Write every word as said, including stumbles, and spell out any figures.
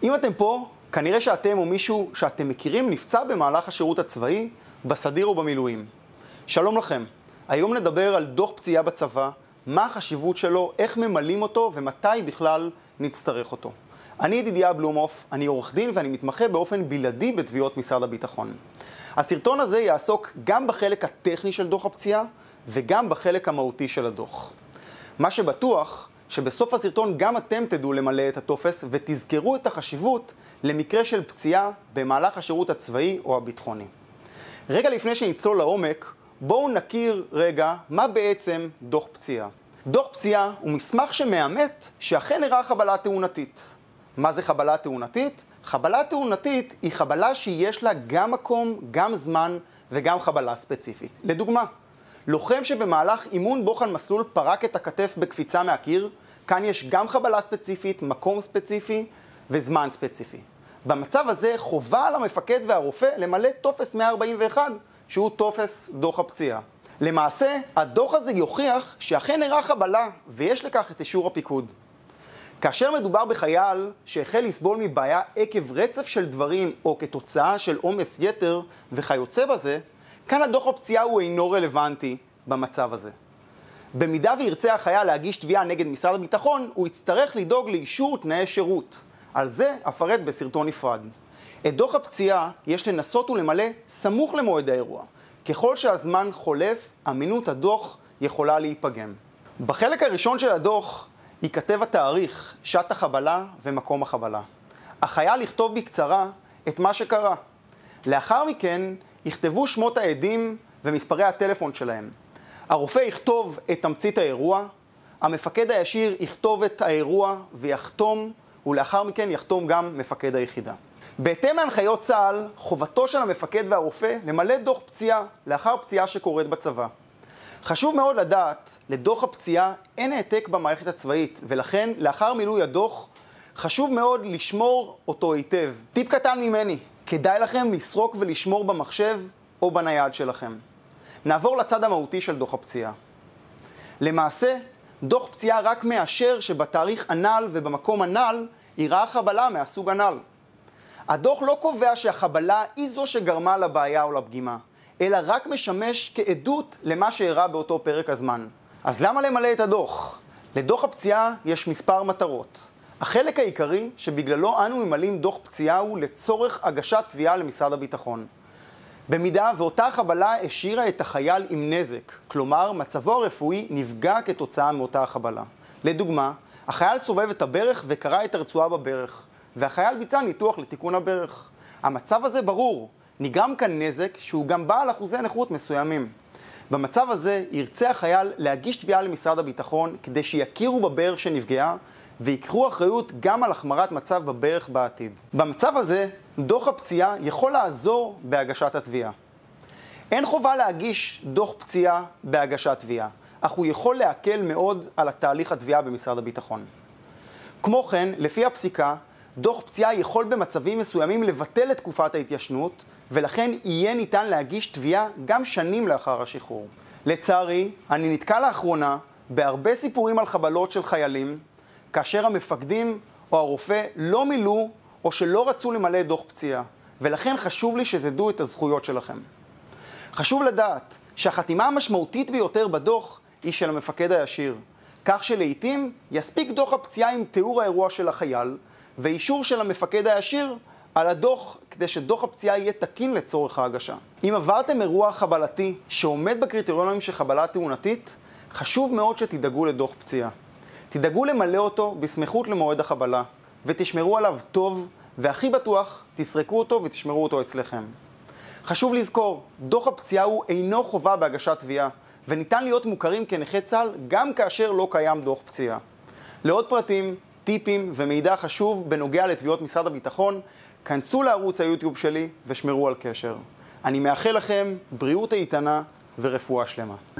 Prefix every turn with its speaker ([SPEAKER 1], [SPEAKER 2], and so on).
[SPEAKER 1] אם אתם פה, כנראה שאתם או מישהו שאתם מכירים נפצע במהלך השירות הצבאי, בסדיר או במילואים. שלום לכם. היום נדבר על דוח פציעה בצבא, מה החשיבות שלו, איך ממלאים אותו ומתי בכלל נצטרך אותו. אני ידידיה בלומוף, אני עורך דין ואני מתמחה באופן בלעדי בתביעות משרד הביטחון. הסרטון הזה יעסוק גם בחלק הטכני של דוח הפציעה וגם בחלק המהותי של הדוח. מה שבטוח שבסוף הסרטון גם אתם תדעו למלא את הטופס ותזכרו את החשיבות למקרה של פציעה במהלך השירות הצבאי או הביטחוני. רגע לפני שנצלול לעומק, בואו נכיר רגע מה בעצם דוח פציעה. דוח פציעה הוא מסמך שמאמת שאכן אירעה חבלה תאונתית. מה זה חבלה תאונתית? חבלה תאונתית היא חבלה שיש לה גם מקום, גם זמן וגם חבלה ספציפית. לדוגמה, לוחם שבמהלך אימון בוחן מסלול פרק את הכתף בקפיצה מהקיר, כאן יש גם חבלה ספציפית, מקום ספציפי וזמן ספציפי. במצב הזה חובה על המפקד והרופא למלא טופס מאה ארבעים ואחת, שהוא טופס דוח הפציעה. למעשה, הדוח הזה יוכיח שאכן אירעה חבלה ויש לכך את אישור הפיקוד. כאשר מדובר בחייל שהחל לסבול מבעיה עקב רצף של דברים או כתוצאה של עומס יתר וכיוצא בזה, כאן הדוח הפציעה הוא אינו רלוונטי במצב הזה. במידה וירצה החייל להגיש תביעה נגד משרד הביטחון, הוא יצטרך לדאוג לאישור תנאי שירות. על זה אפרט בסרטון נפרד. את דוח הפציעה יש לנסות ולמלא סמוך למועד האירוע. ככל שהזמן חולף, אמינות הדוח יכולה להיפגם. בחלק הראשון של הדוח ייכתב התאריך, שעת החבלה ומקום החבלה. החייל יכתוב בקצרה את מה שקרה. לאחר מכן יכתבו שמות העדים ומספרי הטלפון שלהם. הרופא יכתוב את תמצית האירוע, המפקד הישיר יכתוב את האירוע ויחתום, ולאחר מכן יחתום גם מפקד היחידה. בהתאם להנחיות צה"ל, חובתו של המפקד והרופא למלא דוח פציעה לאחר פציעה שקורית בצבא. חשוב מאוד לדעת, לדוח הפציעה אין העתק במערכת הצבאית, ולכן לאחר מילוי הדוח חשוב מאוד לשמור אותו היטב. טיפ קטן ממני, כדאי לכם לסרוק ולשמור במחשב או בנייד שלכם. נעבור לצד המהותי של דוח הפציעה. למעשה, דוח פציעה רק מאשר שבתאריך הנ"ל ובמקום הנ"ל אירעה חבלה מהסוג הנ"ל. הדוח לא קובע שהחבלה היא זו שגרמה לבעיה או לפגימה, אלא רק משמש כעדות למה שאירע באותו פרק הזמן. אז למה למלא את הדוח? לדוח הפציעה יש מספר מטרות. החלק העיקרי שבגללו אנו ממלאים דוח פציעה הוא לצורך הגשת תביעה למשרד הביטחון. במידה ואותה חבלה השאירה את החייל עם נזק, כלומר מצבו הרפואי נפגע כתוצאה מאותה החבלה. לדוגמה, החייל סובב את הברך וקרע את הרצועה בברך, והחייל ביצע ניתוח לתיקון הברך. המצב הזה ברור, נגרם כאן נזק שהוא גם בעל אחוזי נכות מסוימים. במצב הזה ירצה החייל להגיש תביעה למשרד הביטחון כדי שיכירו בברך שנפגעה ויקחו אחריות גם על החמרת מצב בברך בעתיד. במצב הזה, דוח הפציעה יכול לעזור בהגשת התביעה. אין חובה להגיש דוח פציעה בהגשת תביעה, אך הוא יכול להקל מאוד על התהליך התביעה במשרד הביטחון. כמו כן, לפי הפסיקה, דוח פציעה יכול במצבים מסוימים לבטל את תקופת ההתיישנות, ולכן יהיה ניתן להגיש תביעה גם שנים לאחר השחרור. לצערי, אני נתקל לאחרונה בהרבה סיפורים על חבלות של חיילים, כאשר המפקדים או הרופא לא מילאו או שלא רצו למלא דוח פציעה, ולכן חשוב לי שתדעו את הזכויות שלכם. חשוב לדעת שהחתימה המשמעותית ביותר בדוח היא של המפקד הישיר, כך שלעיתים יספיק דוח הפציעה עם תיאור האירוע של החייל, ואישור של המפקד הישיר על הדוח כדי שדוח הפציעה יהיה תקין לצורך ההגשה. אם עברתם אירוע חבלתי שעומד בקריטריונים של חבלה תאונתית, חשוב מאוד שתדאגו לדוח פציעה. תדאגו למלא אותו בסמיכות למועד החבלה, ותשמרו עליו טוב, והכי בטוח, תסרקו אותו ותשמרו אותו אצלכם. חשוב לזכור, דוח הפציעה הוא אינו חובה בהגשת תביעה, וניתן להיות מוכרים כנכי צה"ל גם כאשר לא קיים דוח פציעה. לעוד פרטים, טיפים ומידע חשוב בנוגע לתביעות משרד הביטחון, כנסו לערוץ היוטיוב שלי ושמרו על קשר. אני מאחל לכם בריאות איתנה ורפואה שלמה.